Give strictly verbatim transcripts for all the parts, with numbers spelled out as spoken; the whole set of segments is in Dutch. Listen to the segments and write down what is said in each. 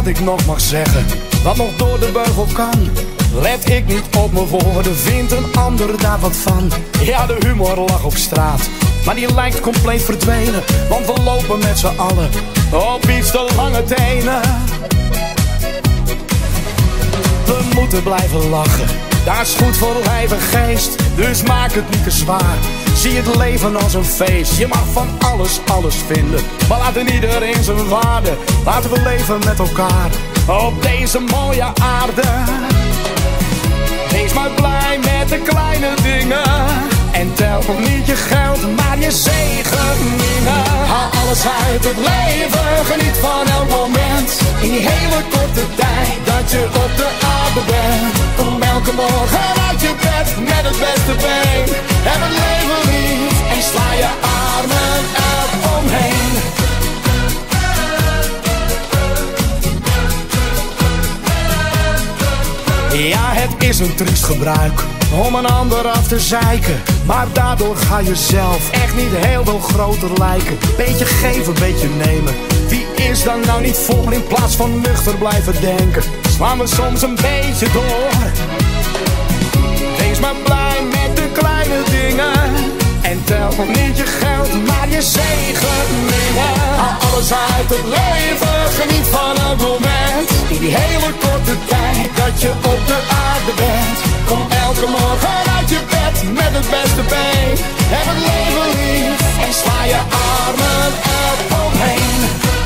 wat ik nog mag zeggen, wat nog door de beugel kan. Let ik niet op mijn woorden, vindt een ander daar wat van. Ja, de humor lag op straat, maar die lijkt compleet verdwenen. Want we lopen met z'n allen op iets te lange tenen. We moeten blijven lachen, dat is goed voor lijf en geest. Dus maak het niet te zwaar, zie het leven als een feest. Je mag van alles, alles vinden, maar laat iedereen zijn waarde. Laten we leven met elkaar op deze mooie aarde. Wees maar blij met de kleine dingen en tel niet je geld, maar je zegeningen. Haal alles uit het leven, geniet van elk moment. In die hele korte tijd dat je op de aarde bent. Kom elke morgen uit je bed met het beste been. Heb het leven lief en sla je armen eromheen. Ja, het is een triest gebruik om een ander af te zeiken, maar daardoor ga je zelf echt niet heel veel groter lijken. Beetje geven, beetje nemen, wie is dan nou niet vol? In plaats van nuchter blijven denken, slaan we soms een beetje door. Wees maar blij met de kleine dingen en tel niet je geld, maar je zegeningen. Haal alles uit het leven, geniet van een moment. In die hele korte tijd dat je op de aarde bent. Kom elke morgen uit je bed met het beste been. Heb het leven lief en sla je armen eromheen.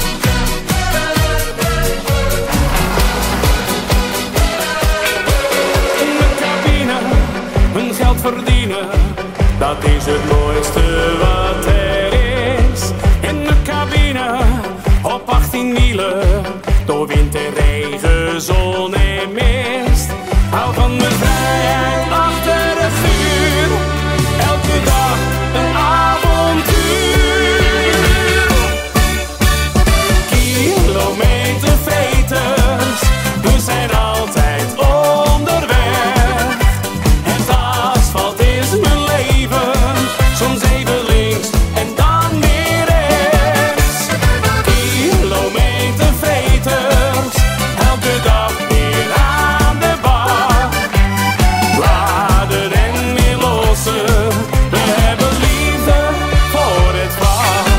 In de cabine, hun geld verdienen, dat is het mooiste wat er is. In de cabine, op achttien wielen, door wind en regen, zon en mist. Hou van de vrijheid achter het vuur, elke dag een avontuur. Kilometerveters, we zijn altijd onderweg. Het asfalt is mijn leven, soms even links en dan weer rechts. Kilometerveters, elke dag weer aan de bak. Laden en weer lossen, we hebben liefde voor het vak.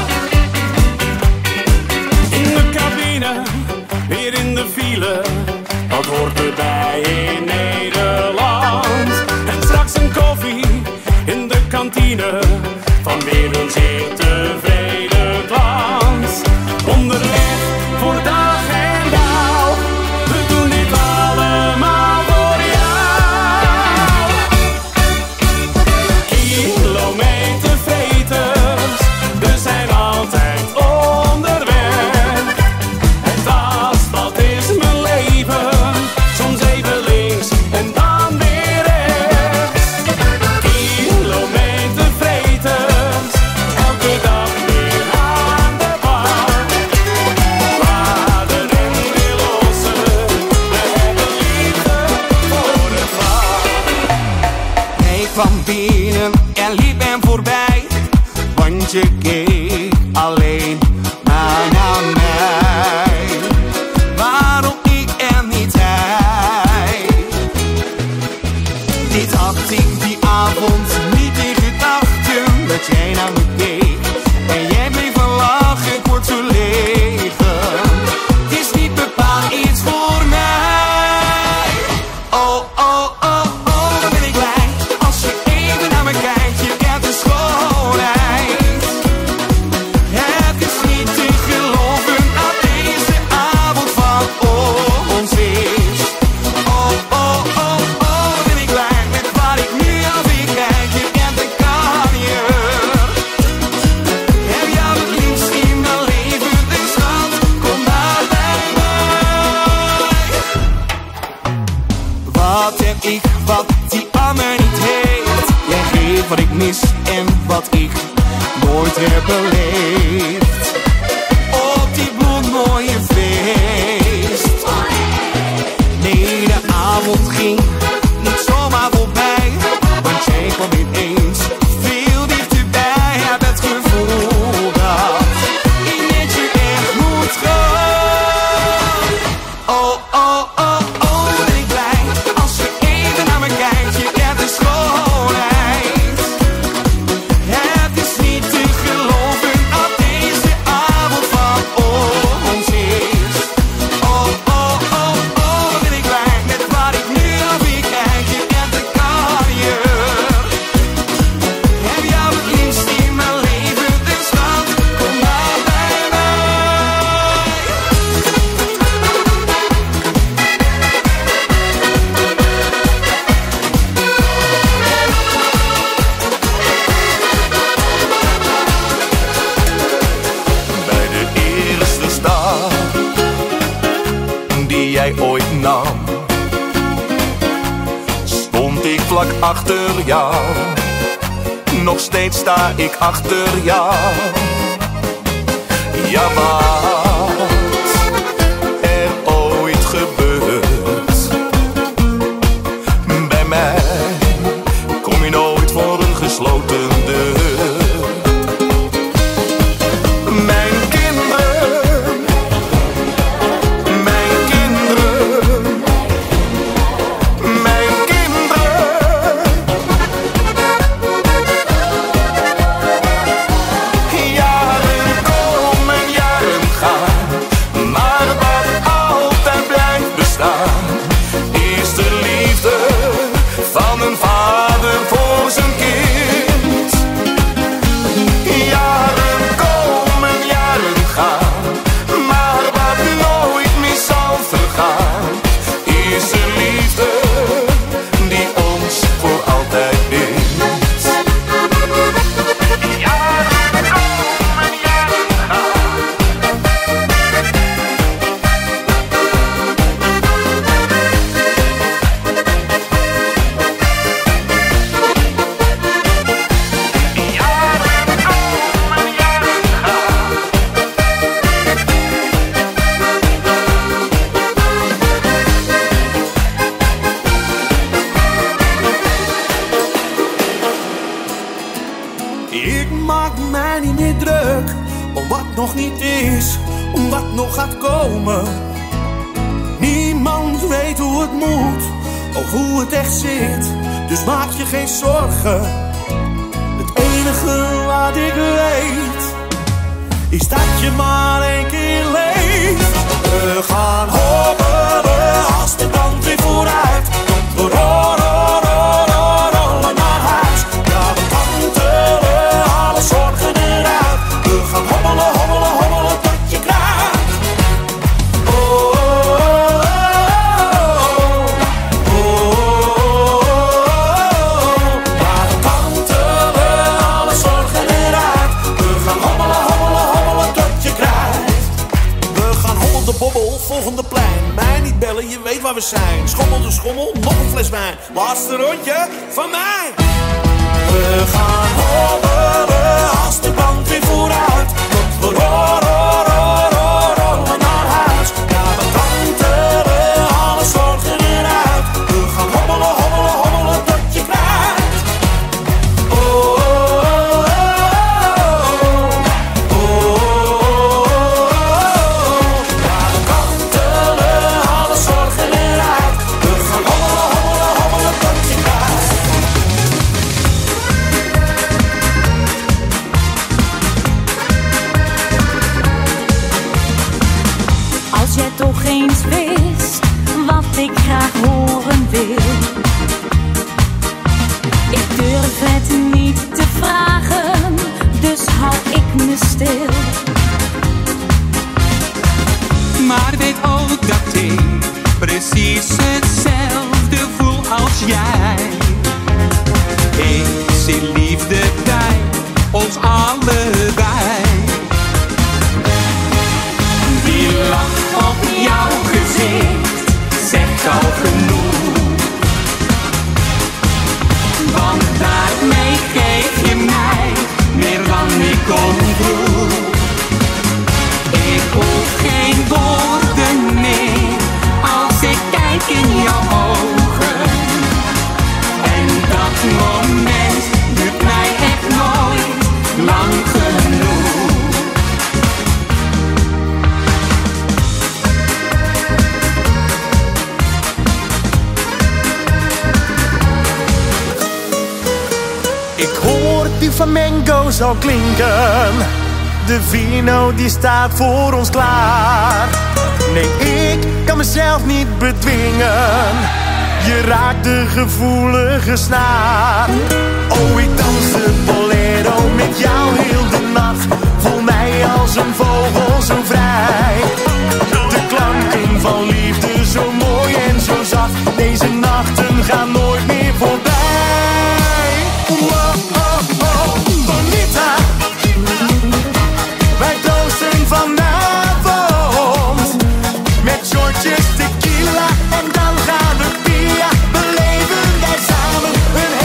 In de cabine, weer in de file, dat hoort erbij in Nederland. En straks een koffie in de kantine van weer een zeer tevreden klant. Onderweg voor dag en dauw, we doen dit allemaal voor jou. Kilometerveters, we zijn altijd onderweg. Het asfalt is mijn leven, soms even links en dan weer rechts. Kilometerveters, elke dag weer aan de bak. Laden en weer lossen, we hebben liefde voor het vak. Hij kwam binnen en liep hem voorbij, want je keek alleen maar naar mij. Waarom ik en niet hij? Dit had ik die avond niet in gedachten, dat jij naar me keek en jij bleef van lachen, kort verlegen. Het is niet bepaald iets voor mij. Oh, oh, oh, oh, dan ben ik blij als je even naar me kijkt. Je kent de schoonheid. Het is niet te geloven dat deze avond van ons is. Oh, oh, oh, oh, dan ben ik blij met wat ik nu als ik kijk. Je kent de kanjer. Heb jou het liefst in mijn leven, dus schat, kom maar bij mij. Wat heb ik wat die ander niet heeft? Jij geeft wat ik mis en wat ik nooit heb beleefd. Op die bloedmooie feest. Nee, de avond ging niet zomaar voorbij, want jij kwam ineens veel dichterbij. Heb het gevoel dat ik met je echt moet gaan. achter jou. Nog steeds sta ik achter jou. Ja, wat er ooit gebeurt bij mij, kom je nooit voor een gesloten deur. Mijn kinderen, mijn kinderen, mijn kinderen. Jaren komen, jaren gaan, maar wat altijd blijft bestaan is de liefde van een vader voor zijn kind. Jaren komen, jaren gaan, maar wat nooit meer zal vergaan is de liefde die ons voor altijd bindt. Jaren komen, jaren gaan. Ik maak mij niet meer druk om wat nog niet is, om wat nog gaat komen. Niemand weet hoe het moet of hoe het echt zit, dus maak je geen zorgen. Het enige wat ik weet is dat je maar één keer leeft. We gaan hobbelen als de band weer vooruit komt. We rollen, rollen, rollen naar huis. Ja, we kantelen alle zorgen eruit. We gaan hobbelen, hobbelen, hobbelen tot je kruipt. Oh, oh, oh, oh, oh. Ja, we kantelen alle zorgen eruit. We gaan hobbelen, hobbelen, hobbelen tot je kruipt. We gaan hobbel de bobbel, volgende plein. Mij niet bellen, je weet waar we zijn. Schommel de schommel, nog een fles wijn. Laatste rondje van mij. We gaan hobbelen als de band weer vooruit komt. We rollen, rollen, rollen naar huis. Ja, we kantelen alle zorgen eruit. We gaan hobbelen, hobbelen, hobbelen tot je kruipt. Oh, oh, oh, oh, oh. Ja, we kantelen alle zorgen eruit. We gaan hobbelen, hobbelen, hobbelen tot je kruipt. Als jij toch eens wist wat ik graag horen wil. Ik durf het niet te vragen, dus hou ik me stil. Maar weet ook dat ik precies hetzelfde voel als jij. Ik zie liefde bij ons allebei. Die lach op jouw gezicht zegt al genoeg. Want daarmee geef je mij meer dan ik kon vroeg. Ik hoef geen woorden meer als ik kijk in jouw ogen. En dat moment duurt mij echt nooit lang genoeg. Ik hoor die flamenco zal klinken. De vino die staat voor ons klaar. Nee, ik kan mezelf niet bedwingen. Je raakt de gevoelige snaar. Oh, ik dans de bolero met jou heel de nacht. Voel mij als een vogel zo vrij. De klanken van liefde zo mooi en zo zacht. Deze nachten gaan nooit meer voorbij. Wow, oh, oh, bonita. Wij dansen vanavond met shortjes tequila en dan gaan we via. Beleven wij samen een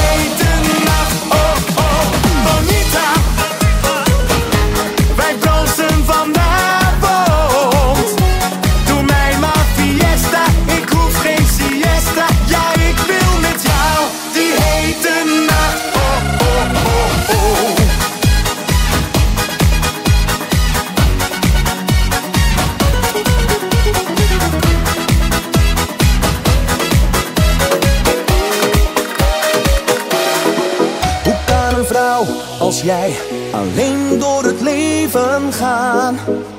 jou als jij alleen door het leven gaat.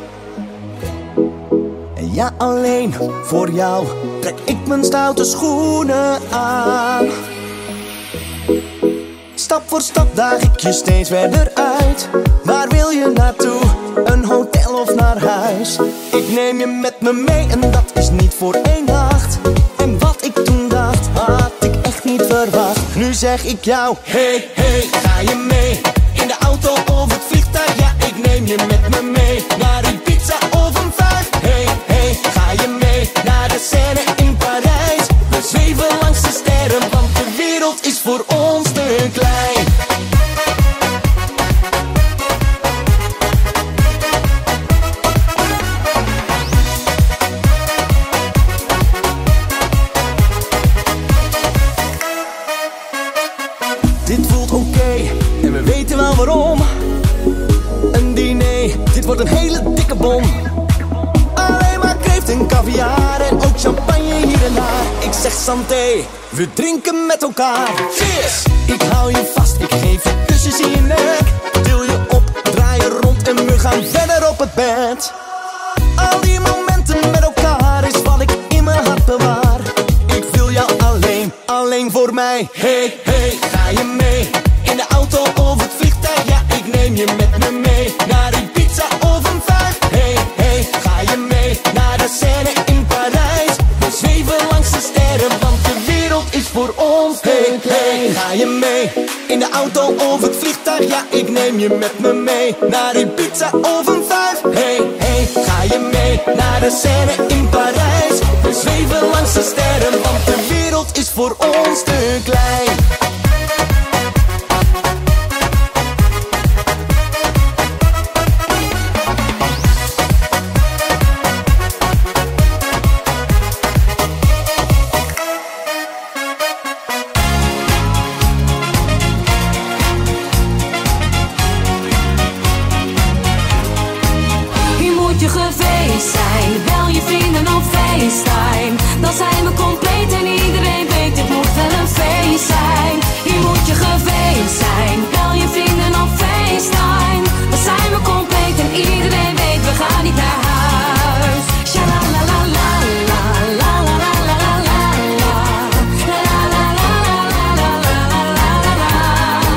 En ja, alleen voor jou trek ik mijn stoute schoenen aan. Stap voor stap daag ik je steeds verder uit. Waar wil je naartoe? Een hotel of naar huis? Ik neem je met me mee en dat is niet voor één nacht. En wat ik toen dacht, had ik echt niet verwacht. Nu zeg ik jou, hey, hey, ga je mee? In de auto of het vliegtuig, ja, ik neem je met me mee. Naar Ibiza of een vaart, hey, hey, ga je mee? Naar de Seine in Parijs. We zweven langs de sterren, want de wereld is voor ons te klein. Dit voelt oké, okay, en we weten wel waarom. Een diner, dit wordt een hele dikke bom. Alleen maar kreeft en caviar en ook champagne hier en daar. Ik zeg santé, we drinken met elkaar. Cheers! Ik hou je vast, ik geef je kusjes in je nek. Til je op, draai je rond en we gaan verder op het bed. Al die momenten met elkaar is wat ik in mijn hart bewaar. Ik wil jou alleen, alleen voor mij. Hey, hey, ga je mee? In de auto of het vliegtuig, ja, ik neem je met me mee. Naar Ibiza of een vaart, hey, hey, ga je mee? Naar de Seine in Parijs. We zweven langs de sterren, want de wereld is voor ons. Hey, hey, ga je mee? In de auto of het vliegtuig, ja, ik neem je met me mee. Naar Ibiza of een vaart, hey, hey, ga je mee? Naar de Seine in Parijs. We zweven langs de sterren, want de wereld is voor ons te klein. Dan zijn we compleet en iedereen weet het moet wel een feest zijn. Hier moet je geweest zijn, bel je vrienden op FaceTime. Dan zijn we compleet en iedereen weet we gaan niet naar huis. Shalalalalala, la la la la la la la. La la la la la la la.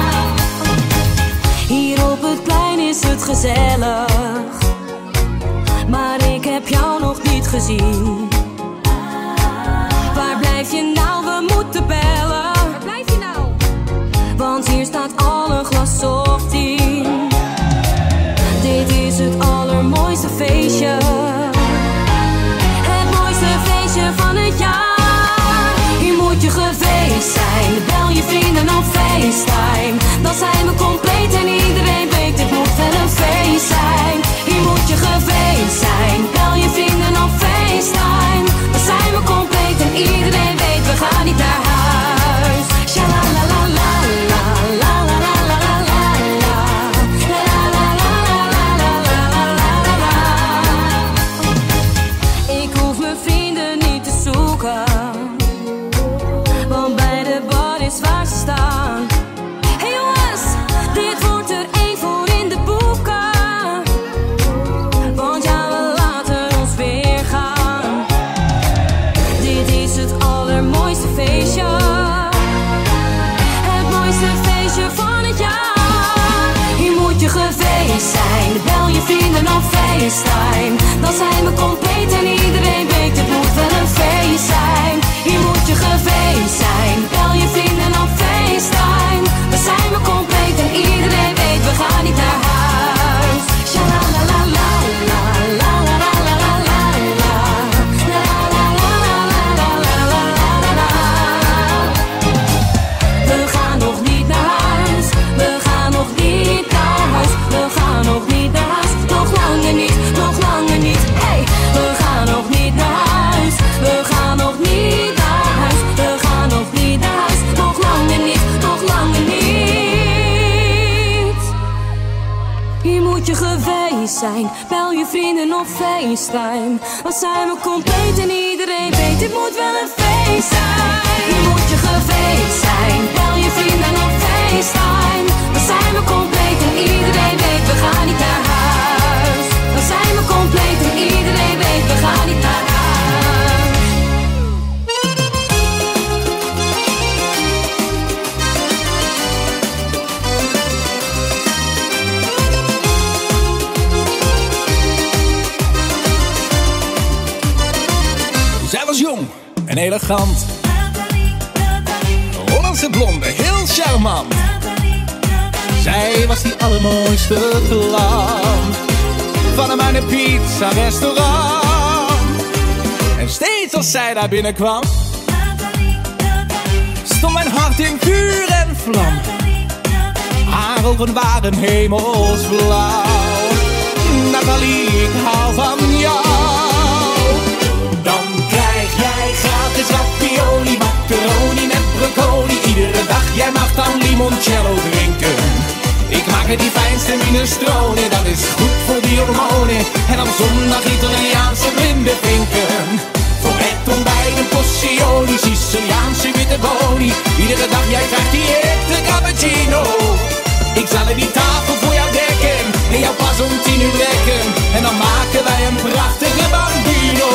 Hier op het plein is het gezellig, maar ik heb jou nog niet gezien. Waar blijf je nou? We moeten bellen. Waar blijf je nou? Want hier staat al een glas op tien. Dit is het allermooiste feestje. Het mooiste feestje van het jaar. Hier moet je geweest zijn. Bel je vrienden op FaceTime. Dan zijn we compleet en iedereen weet het moet wel een feest zijn. Hier moet je geweest zijn. Bel je vrienden op FaceTime. Dan zijn we compleet en iedereen weet we gaan niet naar huis. Shalalalalala, la la la la la la la. La la la la la la la. Ik hoef mijn vrienden niet te zoeken, want bij de bar is waar ze staan. Hey jongens, dit wordt er één voor in de boeken, want ja, we laten ons weer gaan. Dit is het allermooiste feestje, het mooiste feestje van het jaar. Hier moet je geweest zijn, bel je vrienden op FaceTime. Dan zijn we compleet en iedereen weet het moet wel een feest zijn. Hier moet je geweest zijn, bel je vrienden op FaceTime. Dan zijn we compleet en iedereen weet we gaan niet naar huis. Shalalalalala, la la la la la la la. La la la la la la la la. We gaan nog niet naar huis, we gaan nog niet naar huis, we gaan nog niet naar huis, nog langer niet, nog langer niet. Hey, we gaan nog niet naar huis, we gaan nog niet naar huis, we gaan nog niet naar huis, nog langer niet, nog langer niet. Hier moet je geweest zijn, bel je vrienden op FaceTime. Dan zijn we compleet en iedereen weet het moet wel een feest zijn. Hier moet je geweest zijn, bel je vrienden op FaceTime. Dan zijn en elegant. Hollandse blonde, heel charmant. Zij was die allermooiste klant van mijn pizza restaurant. En steeds als zij daar binnenkwam, stond mijn hart in vuur en vlam. Haar ogen waren hemelsblauw. Nathalie, ik hou van jou. Dan krijg jij gratis ravioli, macaroni met broccoli. Iedere dag, jij mag dan limoncello drinken. Ik maak er die fijnste minestrone, dat is goed voor die hormonen. En op zondag Italiaanse blinde vinken. Voor het ontbijt een portioni, Siciliaanse witte boni. Iedere dag, jij krijgt die echte cappuccino. Ik zal er die tafel voor jou dekken en jou pas om tien uur wekken. En dan maken wij een prachtige bambino.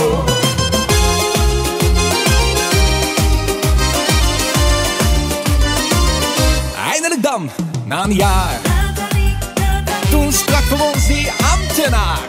Eindelijk dan, na een jaar, toen sprak voor ons die ambtenaar.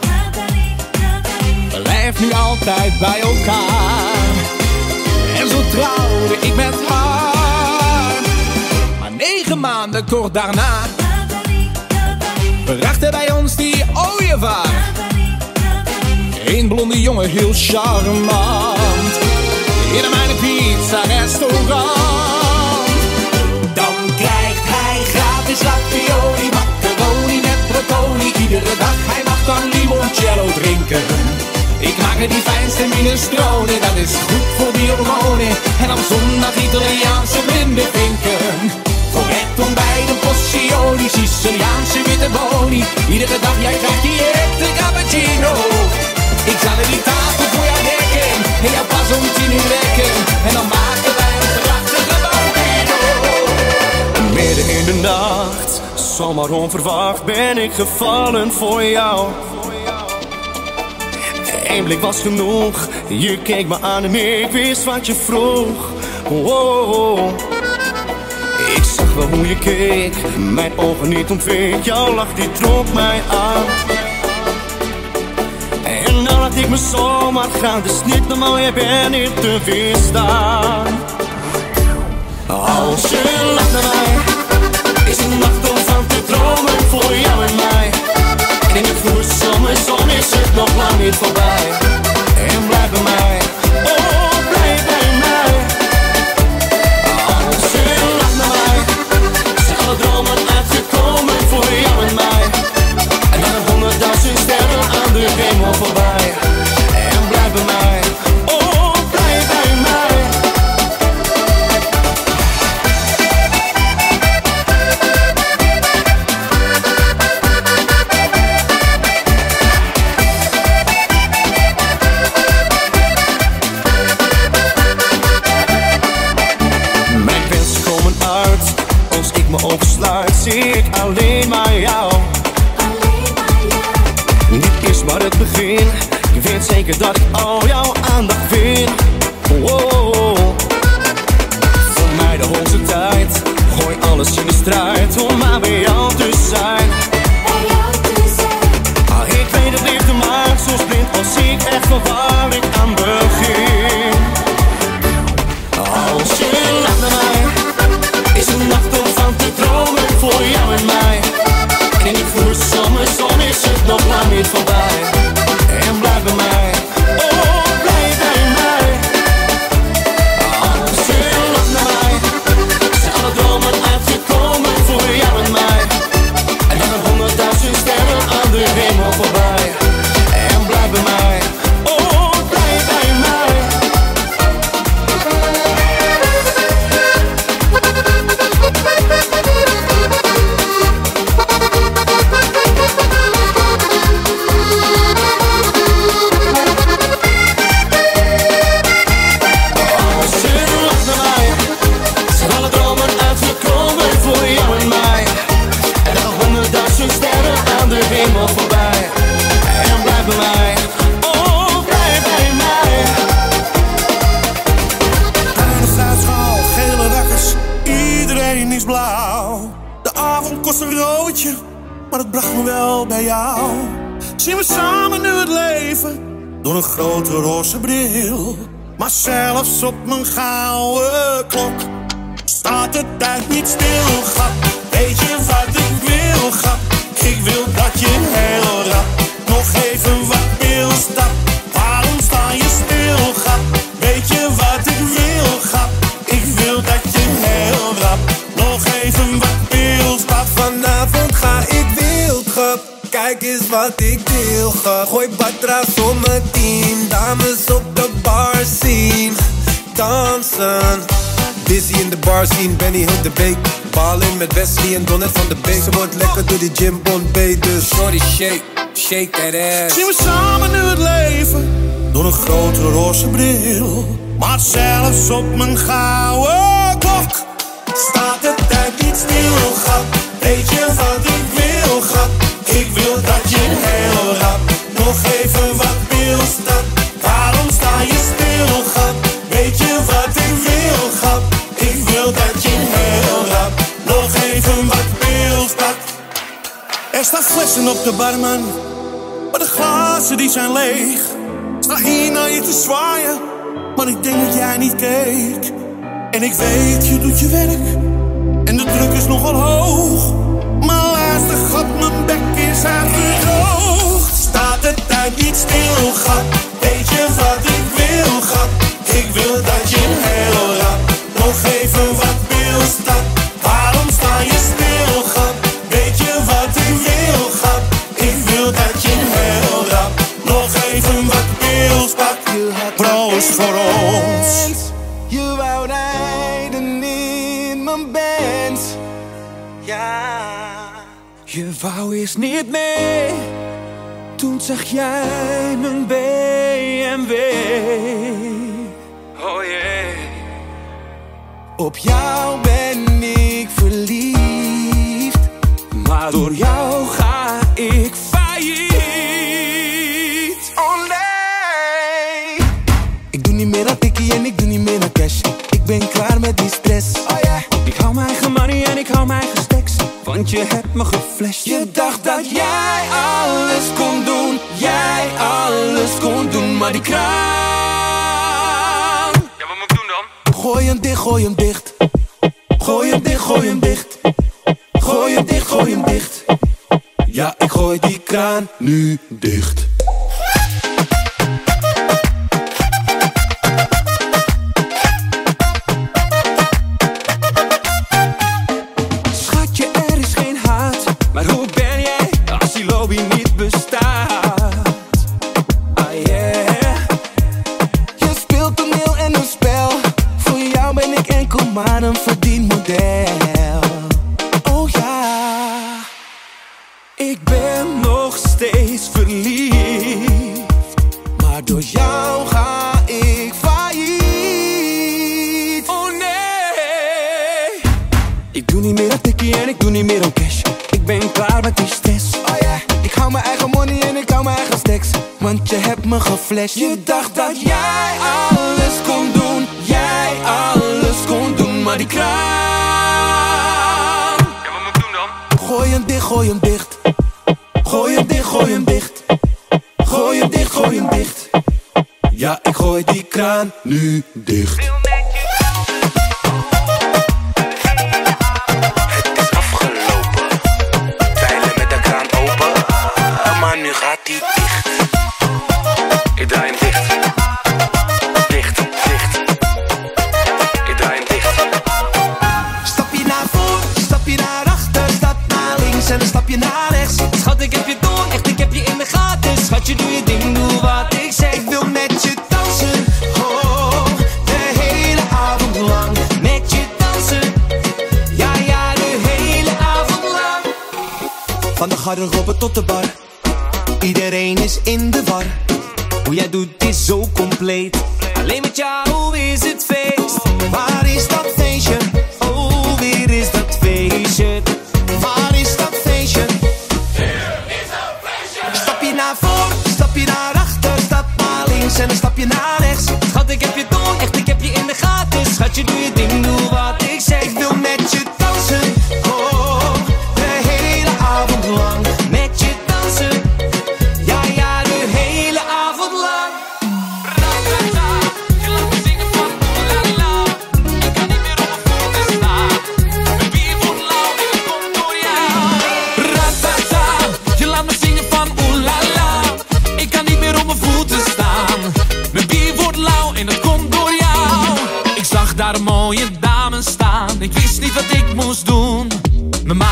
Blijf nu altijd bij elkaar. En zo trouwde ik met haar. Maar negen maanden kort daarna brachten bij ons die ooievaar. Een blonde jongen, heel charmant, in mijn pizza restaurant. Dan krijgt hij gratis ravioli, macaroni met broccoli. Iedere dag, hij mag dan limoncello drinken. Ik maak er die fijnste minestrone, dat is goed voor die hormonen. En op zondag Italiaanse blinde vinken. Voor het ontbijt een portioni, Siciliaanse witte boni. Iedere dag, jij krijgt die echte cappuccino. Ik zal er die tafel voor jou dekken en jou pas om tien uur wekken. En dan maken wij een prachtige bambino. Midden in de nacht, zomaar onverwacht ben ik gevallen voor jou. Eén blik was genoeg, je keek me aan en ik wist wat je vroeg. Oh, ik zag wel hoe je keek, mijn ogen niet ontweek. Jouw lach die trok mij aan. En nou laat ik me zomaar gaan, het is niet normaal, jij bent niet te weerstaan. Als je lacht naar mij, is een nacht om van te dromen voor jou en mij. En in de vroege zomerzon is het nog lang niet voorbij. En blijf bij mij, oh blijf bij mij. Als je lacht naar mij, zijn alle dromen uitgekomen voor jou en mij. En dan een honderdduizend sterren aan de hemel voorbij. En blijf bij mij, oh blijf bij mij. Oversluit, zie ik alleen maar jou. Alleen maar jou. Dit is maar het begin. Je weet zeker dat ik al jouw aandacht vind. Wow. Voor mij de hoogste tijd. Gooi alles in de strijd om maar bij jou te zijn. Bij jou te zijn. Ah, ik weet het liefde maakt soms blind. Als ik echt van waar ik aan begin. Als je lacht naar mij, is een nacht om van te dromen voor jou en mij. En in de vroege zomerzon is het nog lang niet voorbij. En blijf bij mij, oh blijf bij mij. Als je lacht naar mij, zijn alle dromen uitgekomen voor jou en mij. En dan een honderdduizend sterren aan de hemel voorbij. En blijf bij mij, oh blijf bij mij. Maar het bracht me wel bij jou. Zien we samen nu het leven door een grote roze bril. Maar zelfs op mijn gouden klok staat de tijd niet stil, grap. Weet je wat ik wil, grap? Ik wil dat je heel rap nog even wat pilstap. Waarom sta je stil, grap? Weet je wat ik wil, grap? Ik wil dat je heel rap nog even wat pilstap. Vanavond ga ik wild, grap. Kijk eens wat ik deel, grap. Gooi batra's om mijn team. Dames op de bar zien dansen. Busy in de bar scene, Benny Hill de Beek. Ballen met Wesley en Donnet van de Beek. Ze wordt lekker door die gym Bombay, dus shorty shake, shake that ass. Zien we samen nu het leven door een grote roze bril. Maar zelfs op mijn gouden klok staat de tijd niet stil, grap. Weet je wat ik wil, grap? Ik wil dat je heel rap nog even wat pilstap. Waarom sta je stil, grap? Weet je wat ik wil, grap? Ik wil dat je heel rap nog even wat pilstap. Er staan flessen op de barman, maar de glazen die zijn leeg. Sta hier naar je te zwaaien, maar ik denk dat jij niet keek. En ik weet, je doet je werk en de druk is nogal hoog. Maar luister, gat, mijn bek is uitgedroogd. Staat de tijd niet stil, gat? Weet je wat ik wil, gat? Ik wil dat je heel rap nog even wat pilstap. Waarom sta je stil, gat? Weet je wat ik wil, gat? Ik wil dat je heel rap nog even wat pilstap. Proost voor ons. Je wou rijden in mijn band. Ja. Je wou eens niet mee, toen zag jij mijn B M W. Oh yeah. Op jou ben ik verliefd, Maar door jou ga ik failliet. oh nee. Ik doe niet meer aan tikkie en ik doe niet meer aan cash. Ik ben klaar met die stress, oh yeah. Ik hou mijn eigen money en ik hou mijn eigen stacks, want je hebt me geflasht. Je dacht dat jij alles kon doen, jij alles kon doen, maar die kraan. Ja, wat moet ik doen dan? Gooi hem dicht, gooi hem dicht. Gooi hem dicht, gooi hem dicht. Gooi hem dicht, gooi hem dicht. Ja, ik gooi die kraan nu dicht. Schatje, er is geen haat, maar hoe ben jij als die lobby niet bestaat? Ah yeah. Je speelt toneel en een spel. Voor jou ben ik enkel maar een verdienmodel. Oh ja. Ik ben nog steeds verliefd, Maar door jou ga ik failliet. oh nee. Ik doe niet meer aan tikkie en ik doe niet meer aan cash. Ik ben klaar met die stress. Oh yeah. Ik hou mijn eigen money en ik hou mijn eigen stacks, want je hebt me geflasht. Je dacht dat jij alles kon doen, jij alles kon doen, maar die kraan. Ja, wat moet ik doen dan? Gooi hem dicht, gooi hem dicht. Gooi hem dicht, gooi hem dicht. Gooi hem dicht, gooi hem dicht. Ja, ik gooi die kraan nu dicht. Het is afgelopen. Pijlen met de kraan open. Maar nu gaat die dicht. Ik draai hem dicht. Dicht, dicht. Ik draai hem dicht. Stap je naar voor, stap je naar achter, stap naar links en dan stap je naar rechts. Schat, ik heb je door, echt, ik heb je in de gaten. Schatje, doe je ding, doe wat ik zeg. Ik wil met je dansen, oh, de hele avond lang. Met je dansen, ja, ja, de hele avond lang. Van de garderobe tot de bar, iedereen is in de war. Hoe jij doet is zo compleet, alleen met jou is het feest. Waar is dat feestje? Oh, weer is dat feestje. Waar is dat feestje? Stap je naar voor, stap je naar achter, stap naar links en dan stap je naar rechts. Schat, ik heb je door, echt, ik heb je in de gaten. Schatje, doe je ding, doe wat ik zeg. Ik wil met je dansen, oh, de hele avond lang. Met je dansen, ja, ja, de hele avond lang. Ra, ra, ra.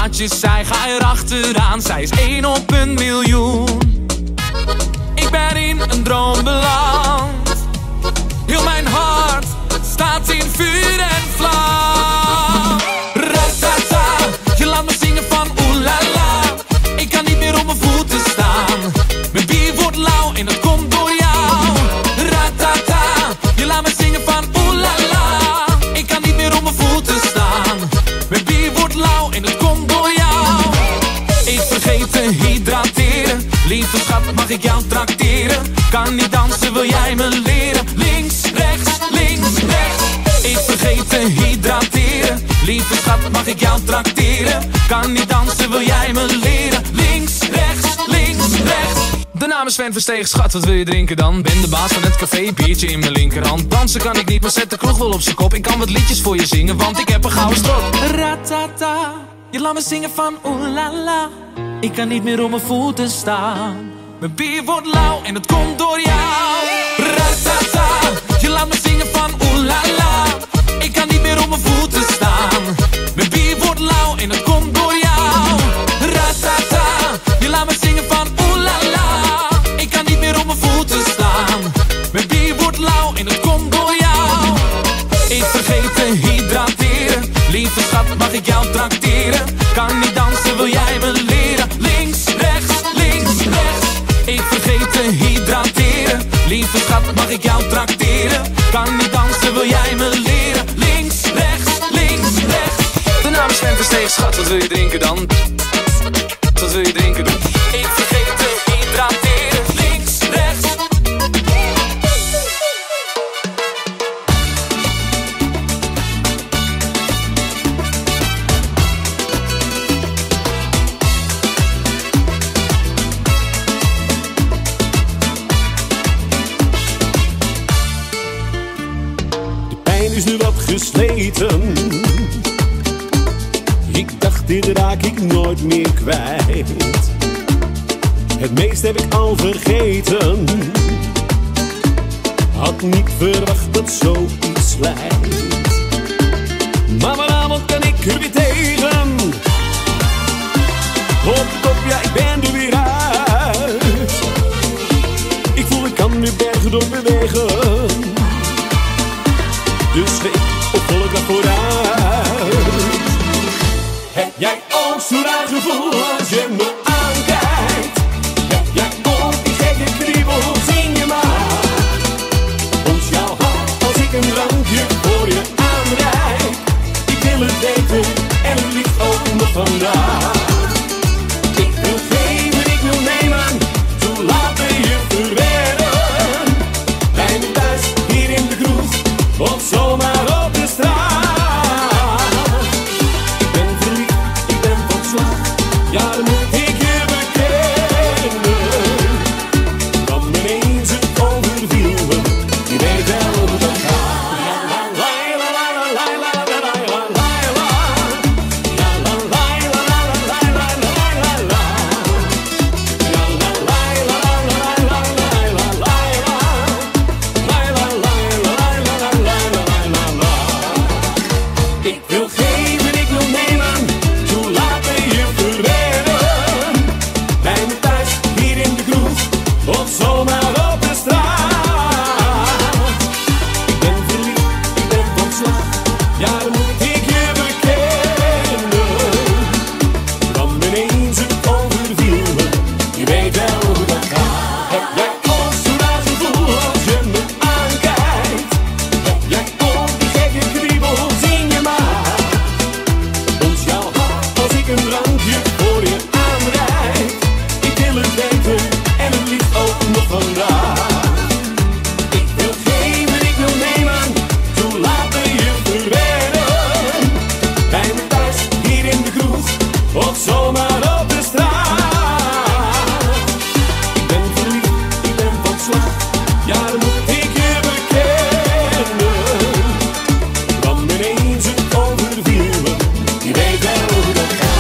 maatjes, zij ga erachteraan. Zij is één op een miljoen. Ik ben in een droom beland. Heel mijn hart staat in vuur en vlam. Ratata, je laat me zingen van oelala. Ik kan niet meer op mijn voeten staan. Mijn bier wordt lauw en dat komt door jou. Ratata, je laat me zingen van oelala. Ik kan niet meer op mijn voeten staan. Mijn bier wordt lauw en dat komt door jou. Ik vergeet te hydrateren. Lieve schat, mag ik jou trakteren? Kan niet dansen, wil jij me leren? Links, rechts, links, rechts. Ik vergeet te hydrateren. Lieve schat, mag ik jou trakteren? Kan niet dansen, wil jij me leren? Links, rechts, links, rechts. De naam is Sven Versteeg, schat, wat wil je drinken dan? Ben de baas van het café, biertje in mijn linkerhand. Dansen kan ik niet, maar zet de kroeg wel op z'n kop. Ik kan wat liedjes voor je zingen, want ik heb een gouden strop. Ratata, je laat me zingen van oelala. Ik kan niet meer op mijn voeten staan. Mijn bier wordt lauw en het komt door jou. Ratata, je laat me zingen van oelala. Ik kan niet meer op mijn voeten staan. Mijn bier wordt lauw en het komt door jou. Ratata, je laat me zingen van oelala. Ik kan niet meer op mijn voeten staan. Mijn bier wordt lauw en het komt door jou. Ik vergeet te hydrateren. Lieve schat, mag ik jou trakteren? Kan niet dansen, wil jij me leren? Links, rechts, links, rechts. Ik vergeet te hydrateren. Lieve schat, mag ik jou trakteren? Kan niet dansen, wil jij me leren? Links, rechts, links, rechts. De naam is Sven Versteeg, schat, wat wil je drinken dan? Wat wil je drinken dan? Ik vergeet te hydrateren. Links, rechts. Is nu wat gesleten. Ik dacht, dit raak ik nooit meer kwijt. Het meest heb ik al vergeten. Had niet verwacht dat zoiets lijkt. Maar vanavond kan ik er weer tegen. Op top, ja, ik ben er weer uit. Ik voel ik kan weer bergen door bewegen. Dus ga ik op volle kracht vooruit. Heb jij ook zo'n raar gevoel als je me aankijkt? Heb jij ook die gekke kriebels in je maag? Ons jouw hart als ik een drankje voor je aanreik. Ik wil het weten en het liefst ook nog vandaag. Ik wil geven, ik wil nemen, zo laat me je verwennen. Bij me thuis, hier in de kroeg. Of zomaar op de straat. Ik ben verliefd, ik ben van slag. Ja, dan moet ik je bekennen. Dan ineens het overviel me. Je weet wel hoe dat gaat. La la la la la la la la la la la. La la la la la la la la la la. La la la la la la la la la la. Ik wil geven, ik wil nemen, zo laat me je verwennen. Bij me thuis, hier in de kroeg, of zomaar op de straat. Ik ben verliefd, ik ben van slag, ja dan moet ik je bekennen. Dan ineens het overviel me, je weet wel hoe dat gaat. Heb jij ook zo'n raar gevoel als je me aankijkt? Heb jij ook die gekke kriebels in je maag? Ons jouw hart als ik een drankje voor je aanreik. Ik wil het weten en het liefst ook nog vandaag. Ik wil geven, ik wil nemen, zo laat me je verwennen. Bij me thuis, hier in de kroeg, of zomaar op de straat. Ik ben verliefd, ik ben van slag, ja dan moet ik je bekennen. Dan ineens het overviel me, je weet wel hoe dat gaat.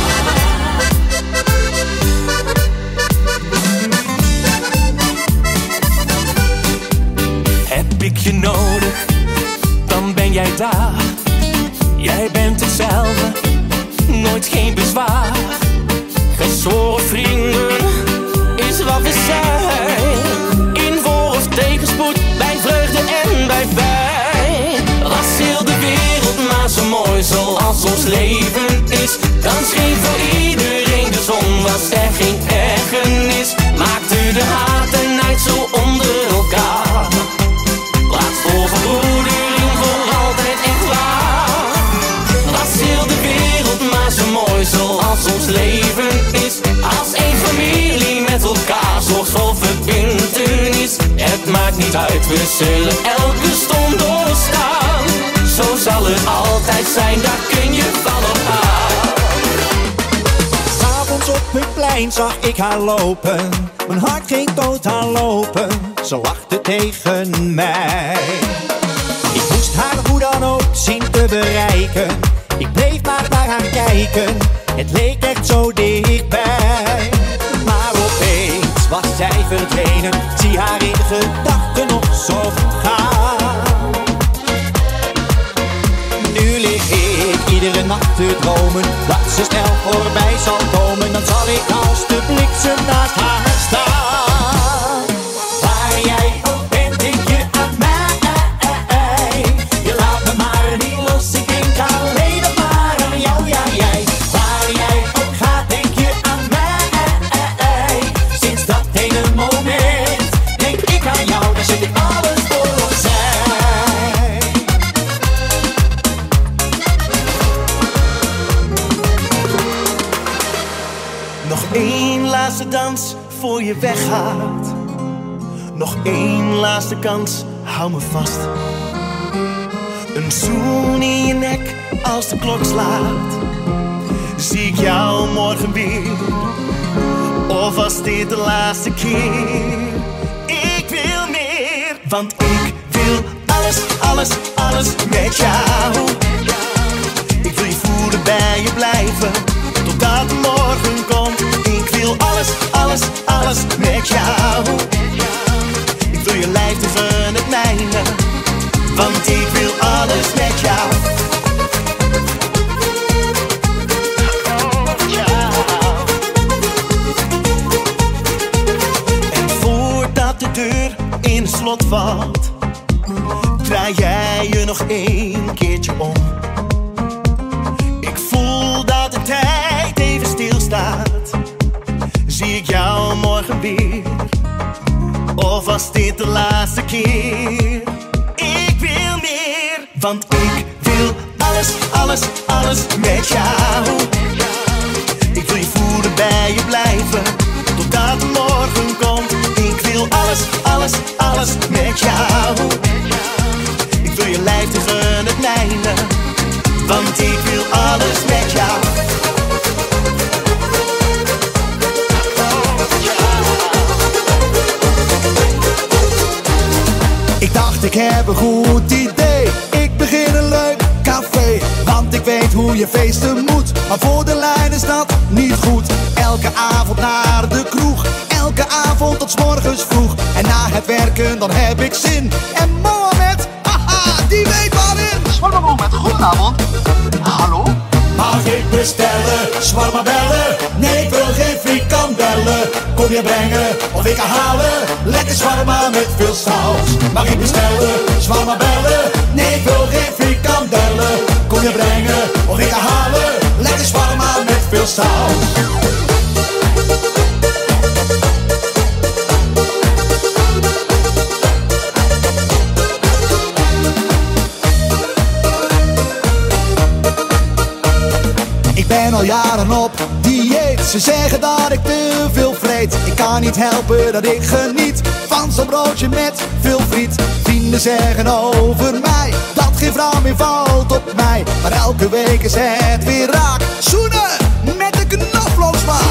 Heb ik je nodig, dan ben jij daar. Jij bent hetzelfde, nooit geen bezwaar. leven is, dan scheen voor iedereen de zon. Was er geen ergernis, maakte de haat en nijd zo onder elkaar. Laat volgen broedering voor altijd echt waar. Was heel de wereld maar zo mooi zoals ons leven is. Als één familie met elkaar zorgt voor verbintenis. Het maakt niet uit, we zullen elke stond doorstaan. Zo zal het altijd zijn, daar kun je van op aan. S'avonds op het plein zag ik haar lopen. Mijn hart ging totaal lopen, ze lachte tegen mij. Ik moest haar hoe dan ook zien te bereiken. Ik bleef maar naar haar kijken, het leek echt zo dichtbij. Maar opeens was zij verdwenen, zie haar in gedachten nog zo gaan. Nu lig ik iedere nacht te dromen dat ze snel voorbij zal komen. Dan zal ik als de bliksem naast haar staan. Waar jij ook bent, denk je aan mij. Je laat me maar niet los, ik denk alleen nog maar aan jou, ja, jij. Waar jij ook gaat, denk je aan mij. Sinds dat hele moment denk ik aan jou, daar zet ik alles voor opzij. Nog één laatste dans voor je weggaat. Nog één laatste kans, hou me vast. Een zoen in je nek als de klok slaat. Zie ik jou morgen weer? Of was dit de laatste keer? Ik wil meer, want ik wil alles, alles, alles met jou. Ik wil je voelen, bij je blijven, totdat de morgen komt. Ik wil alles, alles, alles met jou. Ik wil je lijf tegen het mijne, want ik wil alles met jou. En voordat de deur in het slot valt, draai jij je nog één keertje om. Ik voel dat de tijd even stilstaat. Zie ik jou morgen weer? Of was dit de laatste keer? Ik wil meer, want ik wil alles, alles, alles met jou. Ik wil je voelen, bij je blijven, totdat de morgen komt. Ik wil alles, alles, alles met jou. Ik wil je lijf tegen het mijne, want ik wil alles met jou. Ik dacht ik heb een goed idee, ik begin een leuk café. Want ik weet hoe je feesten moet, maar voor de lijn is dat niet goed. Elke avond naar de kroeg, elke avond tot 's morgens vroeg. En na het werken dan heb ik zin. En Mohammed, haha, die weet waarin. Shawarma Mohammed, goedenavond. Hallo? Mag ik bestellen, shawarma bellen? Nee, ik wil geen frikandellen. Kom je brengen of ik ga halen? Lekker shawarma met veel saus. Mag ik bestellen, shawarma bellen? Nee, ik wil geen frikandellen. Kom je brengen of ik ga halen? Lekker shawarma met veel saus. Ik ben al jaren op dieet. Ze zeggen dat ik te veel vreet. Ik kan niet helpen dat ik geniet van zo'n broodje met veel friet. Vrienden zeggen over mij dat geen vrouw meer valt op mij. Maar elke week is het weer raak. Zoenen met de knoflooksmaak.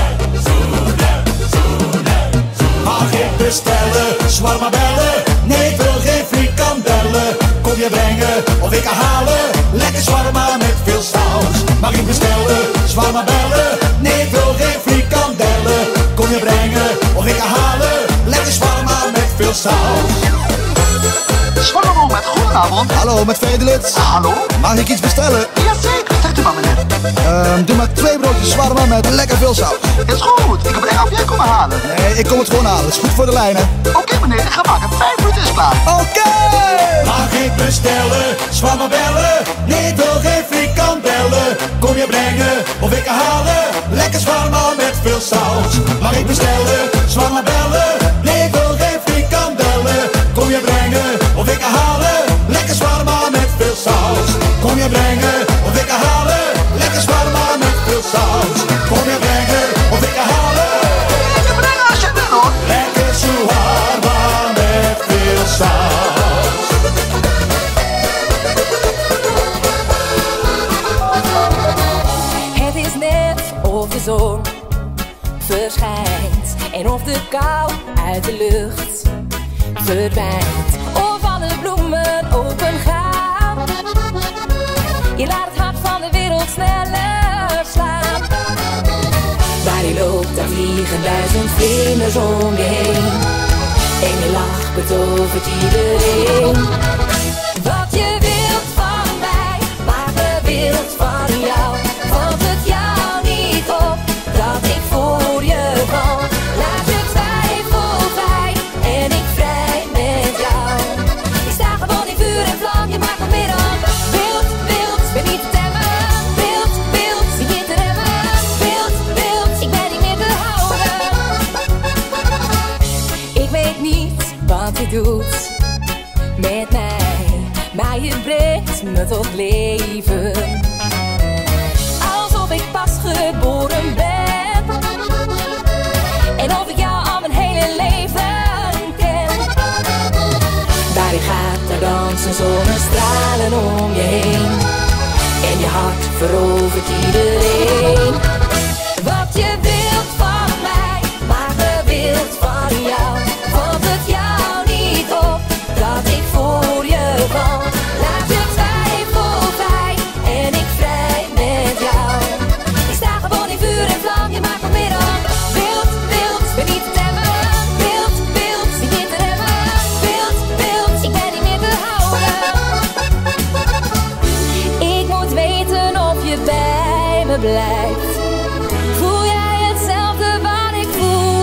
Mag ik bestellen, shawarma bellen? Nee, ik wil geen frikandellen. Kom je brengen of ik ga halen? Lekker shawarma met veel saus. Mag ik bestellen, shawarma bellen? Nee, ik wil geen frikandellen. Kom je brengen of ik ga halen? Lekker shawarma met veel saus. Shawarma Mohammed, goedenavond. Hallo, met Vedelits. Hallo? Mag ik iets bestellen? Jazeker, zegt u maar meneer. Um, doe maar twee broodjes shawarma met lekker veel zout. Is goed, ik breng af, jij komen halen. Nee, ik kom het gewoon halen, dat is goed voor de lijnen. Oké okay, meneer, ik ga maken, vijf minuten is klaar. Oké! Okay. Mag ik bestellen, shawarma bellen? Nee, ik wil geen frikandellen. Kom je brengen of ik halen? Lekker shawarma met veel saus. Mag ik bestellen, shawarma bellen? Nee, ik wil geen frikandellen. Kom je brengen of ik halen? Lekker shawarma met veel saus. Kom je brengen of ik halen? Lekker shawarma met veel saus. Kom je brengen of ik halen? Je brengen als je wil hoor. Lekker shawarma met veel saus. Het is net of de zon verschijnt en of de kou uit de lucht verdwijnt. Of alle bloemen open gaan. Je laat het hart van de wereld sneller slaan. Waar je loopt, daar vliegen duizend vlinders om je heen. En je lach betovert iedereen. Wat je wilt van mij, maar de wilt van jou. Valt het jou niet op dat ik voor je val? Laat je twijfel vrij en ik vrij met jou. Ik sta gewoon in vuur en vlam, je maakt me meer dan wild, wild. Ben niet te temmen, wild, wild. Zie je te remmen, wild, wild. Ik ben niet meer te houden. Ik weet niet wat je doet met mij, maar je brengt me tot leven. Alsof ik pas geboren ben en of ik jou al mijn hele leven ken. Waar je gaat, daar dansen zonnestralen om je heen. En je hart verovert iedereen. Wat je wilt van mij, maar de wilt van jou. Valt het jou niet op dat ik voor je val? Laat je twijfel vrij en ik vrij met jou. Ik sta gewoon in vuur en vlam, je maakt me meer dan wild, wild. Ben niet te temmen, wild, wild. Zie je te remmen, wild, wild. Ik ben niet meer te houden. Ik moet weten of je bij me blijft. Voel jij hetzelfde wat ik voel?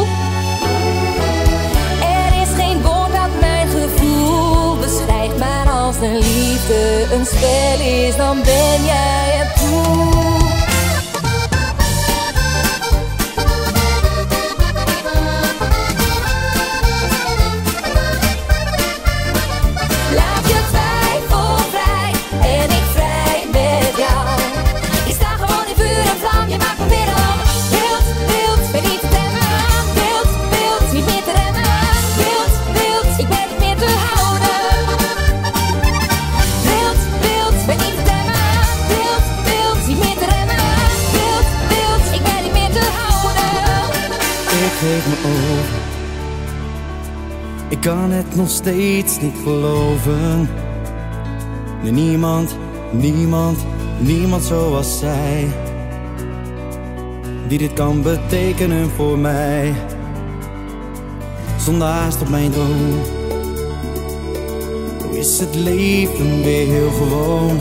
Er is geen woord dat mijn gevoel beschrijft, maar als de liefde een spel is, dan ben jij het toe. Laat je twijfel vrij en ik vrij met jou. Ik sta gewoon in vuur en vlam, je maakt me weer dan wild, wild. Ben niet te temmen, wild, wild. Niet meer te remmen, wild, wild. Ik ben niet meer te houden. Wild, wild. Ben niet te temmen, wild, wild. Niet meer te remmen, wild, wild. Ik ben niet meer te houden. Ik geef me over. Ik kan het nog steeds niet geloven. Nee, niemand, niemand, niemand zoals zij, die dit kan betekenen voor mij. Zonder haast op mijn droom. Hoe is het leven weer heel gewoon?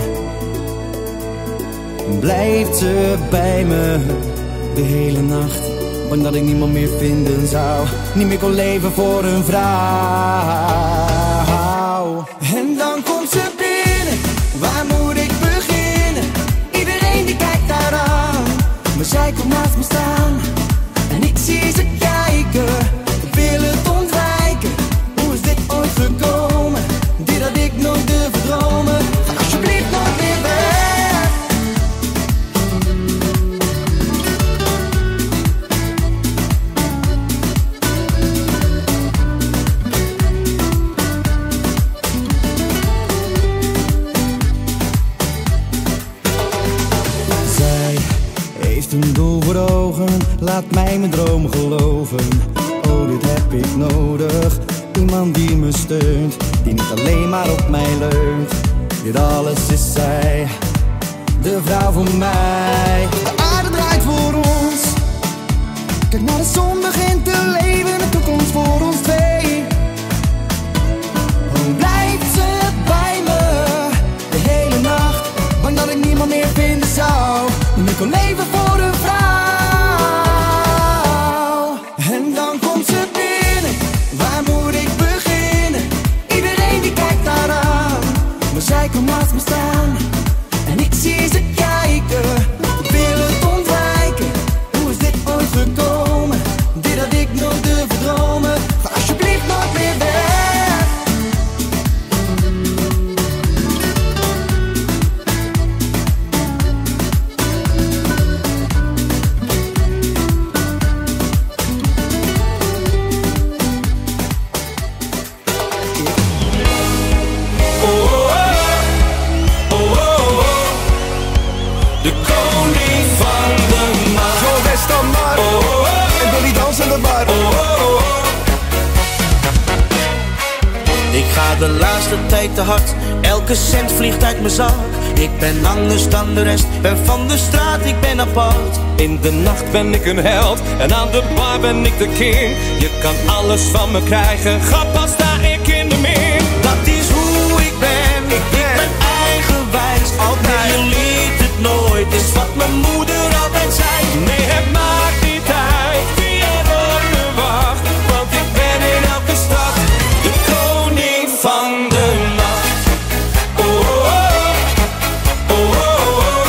Blijft ze bij me de hele nacht, bang dat ik niemand meer vinden zou. Niet meer kon leven voor een vrouw. En dan komt ze binnen, waar moet ik beginnen? Iedereen die kijkt daar aan, maar zij komt naast me staan. En ik zie ze kijken, ik wil het ontwijken. Hoe is dit ooit gekomen? Dit had ik nooit durven dromen. Ga alsjeblieft nooit weer weg. Een doel voor ogen, laat mij mijn droom geloven. Oh, dit heb ik nodig. Iemand die me steunt, die niet alleen maar op mij leunt. Dit alles is zij, de vrouw voor mij. De aarde draait voor ons. Kijk naar de zon, begint te leven. De toekomst voor ons twee. Oh, blijft ze bij me de hele nacht, bang dat ik niemand meer vinden zou. de laatste tijd te hard, elke cent vliegt uit mijn zak. Ik ben anders dan de rest, ben van de straat, ik ben apart. In de nacht ben ik een held en aan de bar ben ik de king. Je kan alles van me krijgen, grap als sta ik in de min. Dat is hoe ik ben, ik ben, ik ben eigenwijs. Nee, je leert het nooit, is wat mijn moeder altijd zei. Nee, het maakt niet uit wie er op me wacht, want ik ben in elke stad de koning van de nacht. Oh, oh, oh, oh, oh, oh.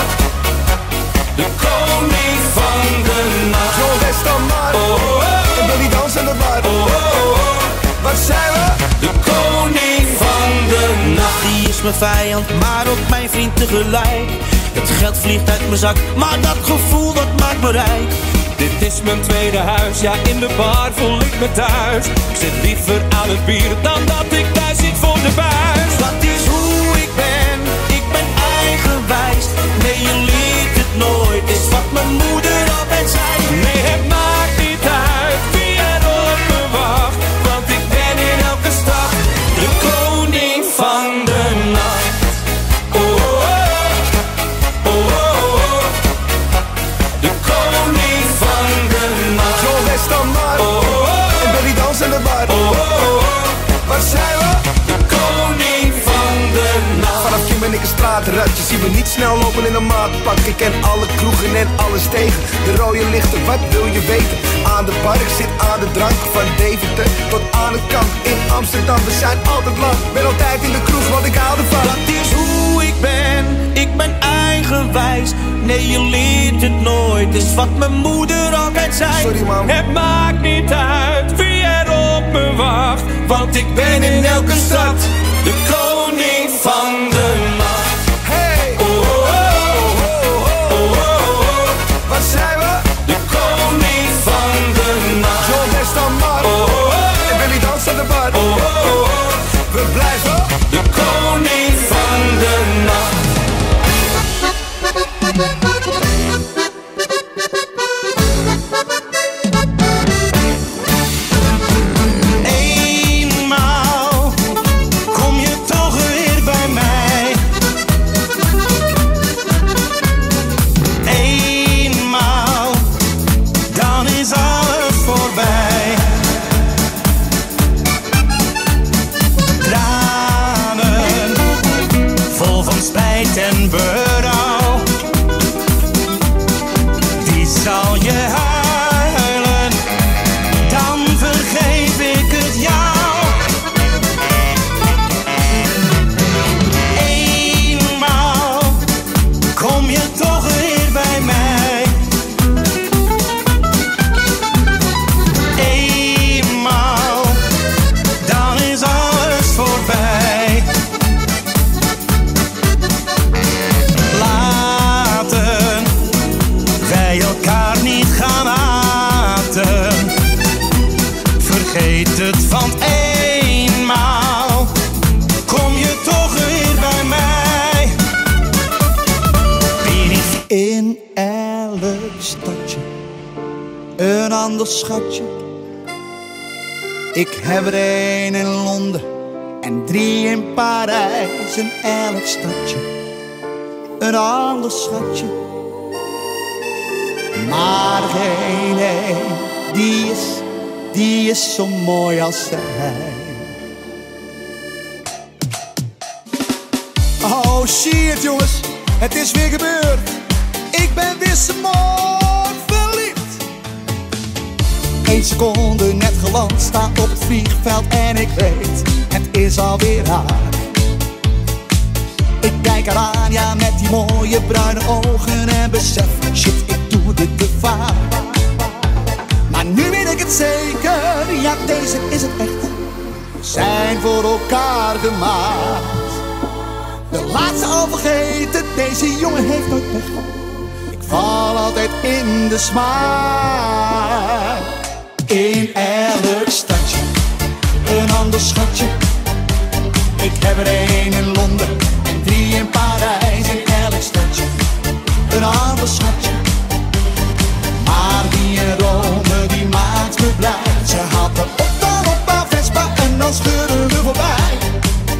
De koning van de nacht. Zo best dan maar, oh, oh, oh. ik wil niet dansen aan de bar. Oh, oh, oh, oh. Wat zijn we? De koning van de nacht. Die is mijn vijand, maar ook mijn vriend tegelijk. Het geld vliegt uit mijn zak, maar dat gevoel dat maakt me rijk. Dit is mijn tweede huis, ja in de bar voel ik me thuis. Ik zit liever aan het bier dan dat ik thuis zit voor de buis. Dat is hoe ik ben, ik ben eigenwijs. Nee, je leert het nooit, is wat mijn moeder altijd zei. Nee, het maakt niet uit wie er op me wacht, want ik ben in elke stad de koning van de nacht. Oh, oh, oh, oh, oh, oh. De koning van de nacht. Zo best dan maar, oh, oh, oh. ik wil niet dansen aan de bar. Oh, oh, oh. Wat zijn we? De koning van de nacht. Vanaf kind ben ik een straatratje, zie me niet snel lopen in een maatpak. Ik ken alle kroegen en alles tegen. De rode lichten, wat wil je weten? Aan de bar, ik zit aan de drank. Van Deventer tot aan de kant in Amsterdam. We zijn altijd lang, ben altijd in de kroeg, want ik hou ervan. Dat is hoe ik ben, ik ben eigenwijs. Nee, je leert het nooit, is wat mijn moeder altijd zei. Sorry man. Het maakt niet uit wie er op me wacht, want ik ben in elke stad de koning van de nacht. Hey! Oh, oh, oh, oh, oh, oh, oh. Wat zijn we? De koning van de nacht. Zo best dan maar, Oh, oh, oh. ik wil niet dansen aan de bar. Oh, oh, oh. We blijven De koning van de nacht. Eenmaal kom je toch weer bij mij. Eenmaal, dan is alles voorbij. Tranen, vol van spijt en berouw, die zal je huilen, dan vergeef ik het jou. Eenmaal kom je toch weer bij mij. Eenmaal, dan is alles voorbij. Laten wij elkaar niet gaan haten. Vergeet het, want eenmaal kom je toch weer bij mij. In elk stadje een ander schatje. Ik heb er één in Londen en drie in Parijs. In elk stadje een ander schatje. Maar geen één die is, die is zo mooi als zij. Oh shit jongens, het is weer gebeurd. Ik ben weer zo mooi verliefd. Eén seconde net geland, sta op het vliegveld en ik weet, het is alweer haar. Ik kijk haar aan, ja met die mooie bruine ogen en besef, shit ik doe dit te vaak. Maar nu weet ik het zeker, ja deze is het echt. We zijn voor elkaar gemaakt. De laatste al vergeten, deze jongen heeft nooit pech. Ik val altijd in de smaak. In elk stadje, een ander schatje. Ik heb er één in Londen en drie in Parijs. In elk stadje, een ander schatje. Maar die in Rome, die maakt me blij. Ze had er op dan op haar Vespa en dan scheuren we voorbij.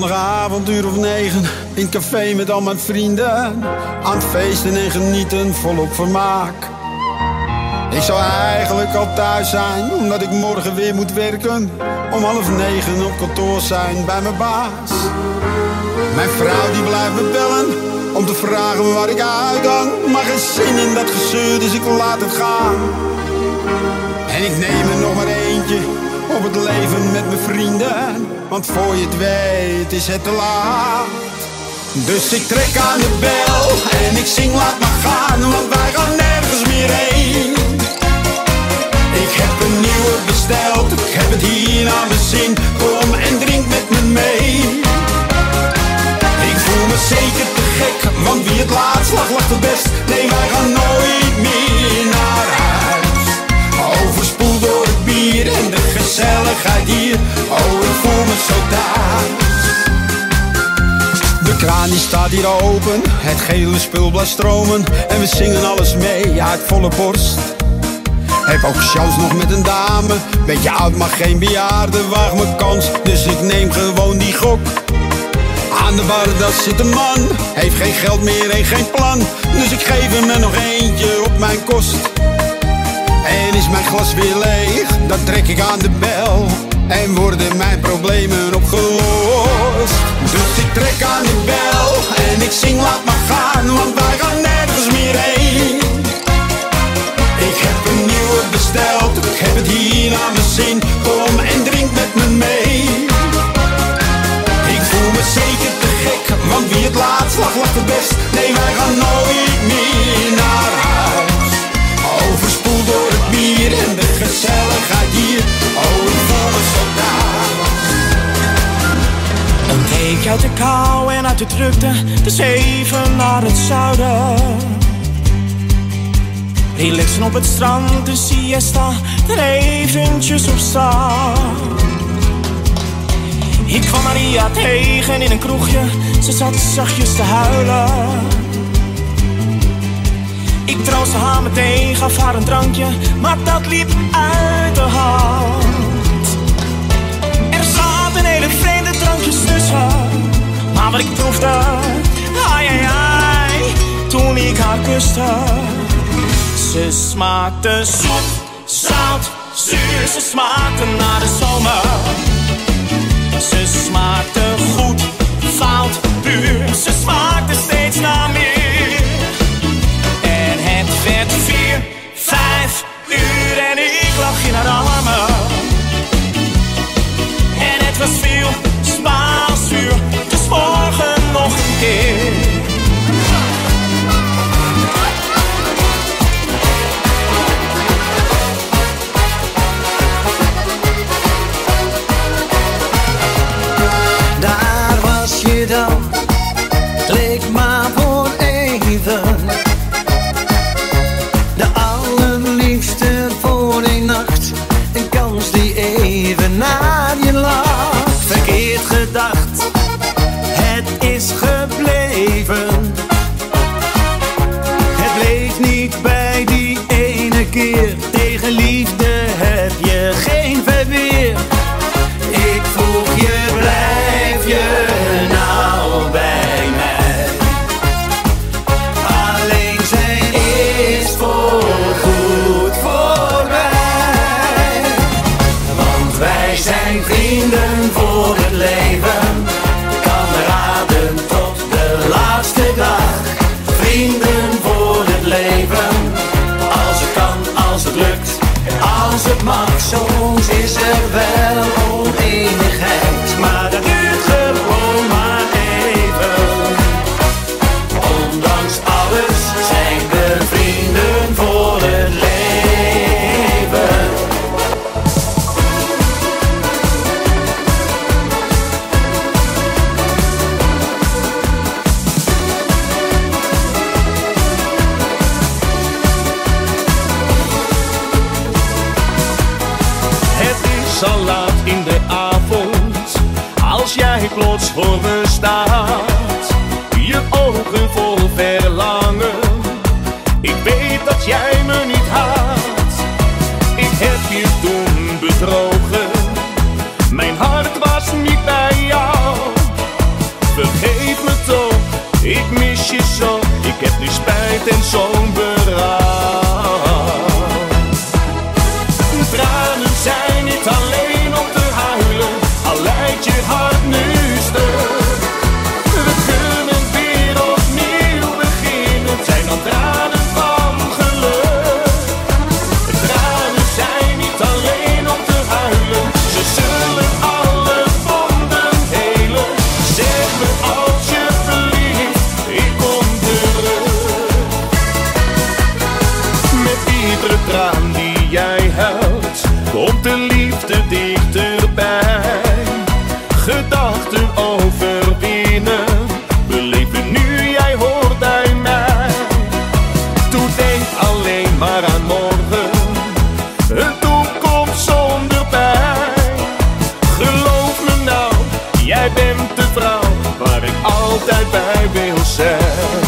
Zondagavond uur of negen, in het café met al mijn vrienden, aan het feesten en genieten, volop vermaak. Ik zou eigenlijk al thuis zijn, omdat ik morgen weer moet werken. Om half negen op kantoor zijn bij mijn baas. Mijn vrouw die blijft me bellen, om te vragen waar ik uitgang. Maar geen zin in dat gezeur, dus ik laat het gaan. En ik neem er nog maar eentje op het leven met mijn vrienden. Want voor je het weet is het te laat. Dus ik trek aan de bel en ik zing laat maar gaan, want wij gaan nergens meer heen. Ik heb een nieuwe besteld, ik heb het hier naar mijn zin. Kom en drink met me mee. Ik voel me zeker te gek, want wie het laatst lag, lag het best. Nee, wij gaan nooit meer naar huis. Overspoeld door het bier en de gezelligheid hier. Oh, ik voel me zo thuis. De kraan die staat hier open, het gele spul blijft stromen. En we zingen alles mee uit volle borst. Heb ook chance nog met een dame, beetje oud maar geen bejaarde. Waag mijn kans, dus ik neem gewoon die gok. Aan de bar daar zit een man, heeft geen geld meer en geen plan. Dus ik geef hem er nog eentje op mijn kost. En is mijn glas weer leeg, dan trek ik aan de bel. En worden mijn problemen opgelost. Dus ik trek aan de bel en ik zing laat maar gaan, want wij gaan nergens meer heen. Ik heb een nieuwe besteld, ik heb het hier naar mijn zin. Kom en drink met me mee. Ik voel me zeker te gek, want wie het laatst lag, lag het best. Nee, wij gaan nooit meer naar huis. Overspoeld door het bier en de gezelligheid hier. Oh, ik voel me zo thuis. Een week uit de kou en uit de drukte, dus even naar het zuiden. Relaxen op het strand, de siesta, er eventjes op staan. Ik kwam Maria tegen in een kroegje, ze zat zachtjes te huilen. Ik troostte haar meteen, gaf haar een drankje, maar dat liep uit de hand. Er zaten hele vreemde drankjes tussen, maar wat ik proefde, ai ai ai, toen ik haar kuste. Ze smaakte zoet, zout, zuur, ze smaakte naar de zomer. Ze smaakte goed, fout, puur, ze smaakte steeds naar meer. En het werd vier, vijf uur en ik lag in haar armen. En het was veel Spaans vuur, dus morgen nog een keer. Dan, het leek maar voor even. De allerliefste voor een nacht, een kans die even naar je lag. Verkeerd gedacht, het is gebleven. Het bleef niet bij die ene keer. Tegen liefde heb je geen verweer. Ik vroeg je, blijf je nou bij mij? Alleen zijn is voorgoed voorbij. Want wij zijn vrienden voor het leven. Kameraden tot de laatste dag. Vrienden voor het leven. Als het kan, als het lukt, als het mag. Soms is er wel oneenigheid, maar dat duurt gewoon maar even. Ondanks alles zijn we vrienden voor het leven. Al laat in de avond, als jij plots voor me staat, je ogen vol verlangen. Ik weet dat jij me niet haat. Ik heb je toen bedrogen, mijn hart was niet bij jou. zo, ik heb nu spijt en zo'n berouw. Tranen zijn niet alleen om te huilen, al lijkt je hart nu stuk. We kunnen weer opnieuw beginnen, het zijn dan tranen van geluk. Tranen zijn niet alleen om te huilen, ze zullen alle wonden helen. Zeg me als je verliefd, ik kom terug. Met iedere traan die jij huilt, komt de liefde dichterbij. Gedachten overwinnen, beleven nu, jij hoort bij mij. Doe denk alleen maar aan morgen, een toekomst zonder pijn. Geloof me nou, jij bent de vrouw waar ik altijd bij wil zijn.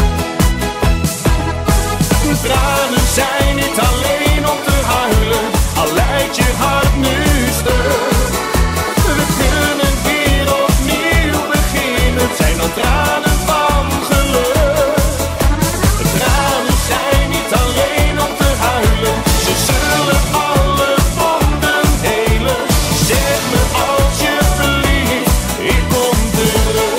Tranen zijn niet alleen om te huilen, al lijkt je hart nu stuk. We kunnen weer opnieuw beginnen, het zijn dan tranen van geluk. Tranen zijn niet alleen om te huilen, ze zullen alle wonden helen. Zeg me als je verliefd, ik kom terug.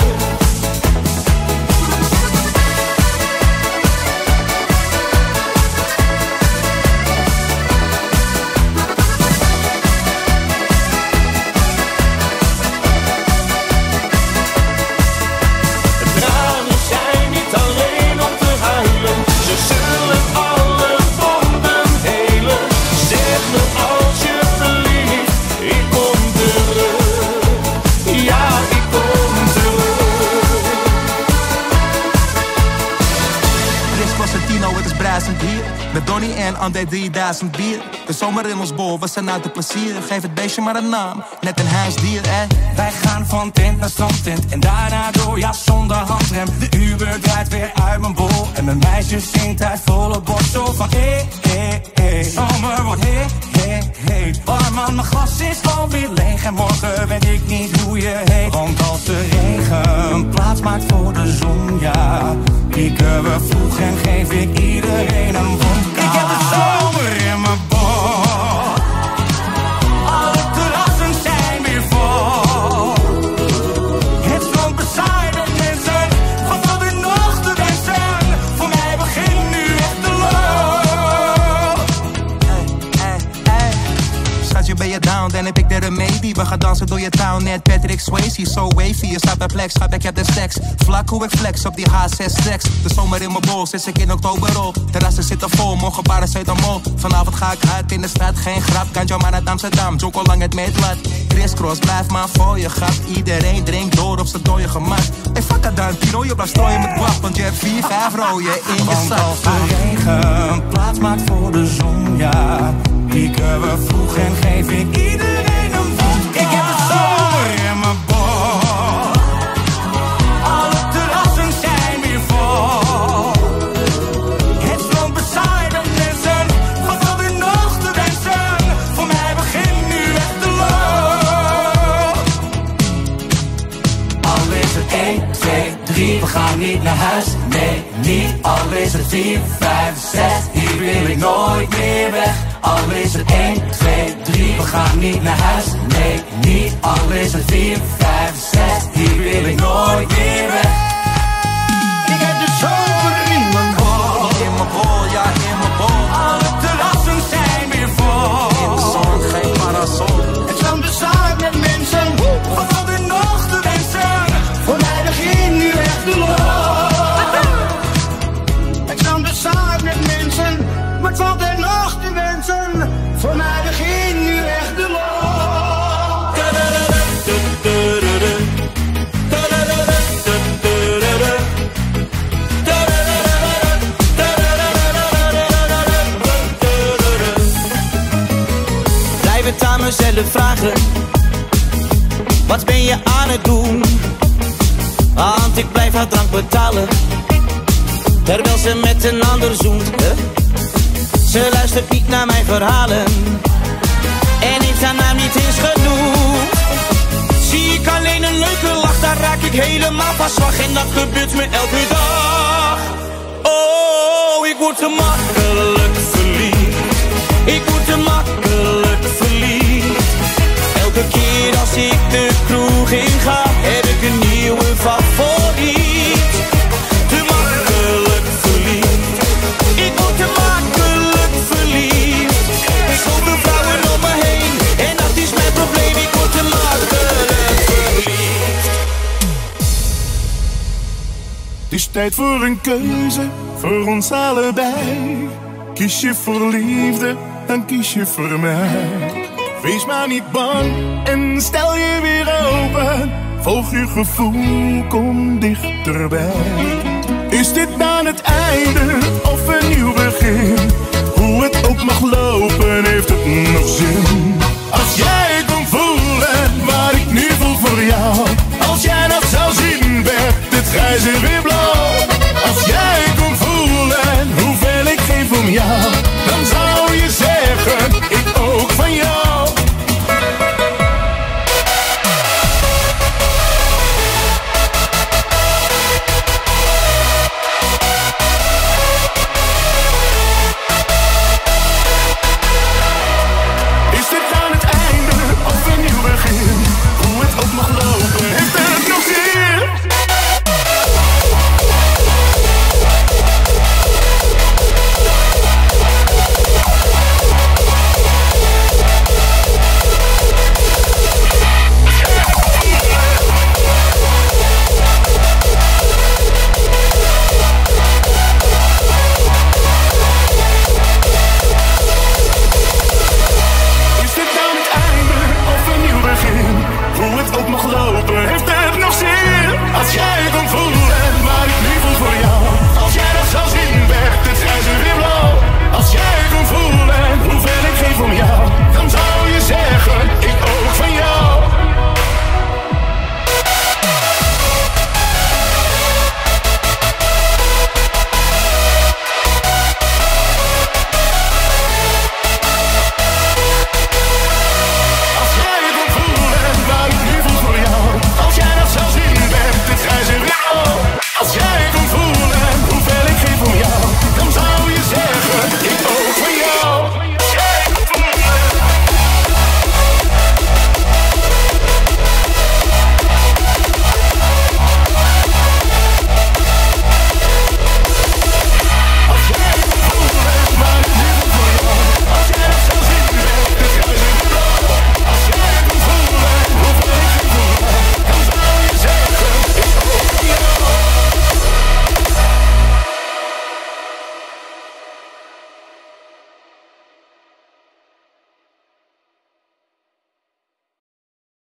Tranen zijn niet alleen om te huilen, ze zullen alle wonden helen. Zeg me als je verliefd, ik kom terug. Ja, ik kom terug. Chris Cosentino, het is bruisend bier. Met Donnie en André drieduizend bier. De zomer in ons bol, we zijn uit de plezier. Geef het beestje maar een naam, net een huisdier, eh. Wij gaan van tent naar strandtent en daarna door, ja zonder handrem. De Uber draait weer uit mijn bol en mijn meisje zingt uit volle borst zo van hé, hé, hé. Zomer wordt hé, hé, hé. Oh man, mijn glas is alweer leeg en morgen weet ik niet hoe je heet. Want als de regen plaats maakt voor de zon, ja, pieken we vroeg en geef ik iedereen een wodka. Ik heb de zomer in mijn bol. Alle terrassen zijn weer vol. Het strand bezaaid met mensen. Wat valt er nog te wensen? Voor mij begint nu echt de loop. Hey, hey, hey. Schatje, ben je down? Dan heb ik de remedie. We gaan dansen door je town, net Patrick Swayze. So wavy, je staat bij flex, schat, ik heb de stacks. Vlak hoe ik flex op die H zes stacks. De zomer in mijn bol, sinds ik in oktober op. Terrassen zitten vol, morgen paracetamol. Vanavond ga ik uit in de stad, geen grap. Kantje maar naar Amsterdam, Joko lang het meetlat. Crisscross, blijf maar voor je gat. Iedereen drinkt door op zijn dode gemak. Hey, fuck het dan, Tino, je blijft strooien met guap. Want je hebt vier, vijf rooien in je zak. Want als de regen plaats maakt voor de zon, ja, pieken we vroeg en geef ik iedereen een wodka. Ik heb de zomer in mijn bol. Alle terrassen zijn weer vol. Het strand bezaaid met mensen. Wat valt er nog te wensen? Voor mij begint nu echt de loop. Al is het één, twee, drie, we gaan niet naar huis. Nee, niet. Al is het vier, vijf, zes, hier wil ik nooit meer weg. Al is het één, twee, drie, we gaan niet naar huis. Nee, niet. Al is het vier, vijf, zes, hier wil ik nooit meer weg. Ik heb de zomer in mijn bol. In mijn bol, ja, in mijn bol. Alle terrassen zijn weer vol. In de zon, geen parasol. Het strand bezaaid met mensen. Wat valt er nog te wensen? Voor mij begint nu echt de loop. Het strand bezaaid met mensen. Wat valt er nog te wensen? Voor mij begint nu echt de loop. Blijf het aan mezelf vragen. Wat ben je aan het doen? Want ik blijf haar drank betalen, terwijl ze met een ander zoent, hè? Ze luistert niet naar mijn verhalen en heeft haar naam niet eens genoemd. Zie ik alleen een leuke lach dan raak ik helemaal van slag. En dat gebeurt me elke dag. Oh, ik word te makkelijk verliefd. Ik word te makkelijk verliefd. Elke keer als ik de kroeg in ga, heb ik een nieuwe favoriet. Te makkelijk verliefd. Ik word te makkelijk verliefd. Zoveel vrouwen om me heen, en dat is mijn probleem. Ik word te makkelijk verliefd. Het is tijd voor een keuze, voor ons allebei. Kies je voor liefde, dan kies je voor mij. Wees maar niet bang en stel je weer open. Volg je gevoel, kom dichterbij. Is dit dan het einde of een nieuw begin?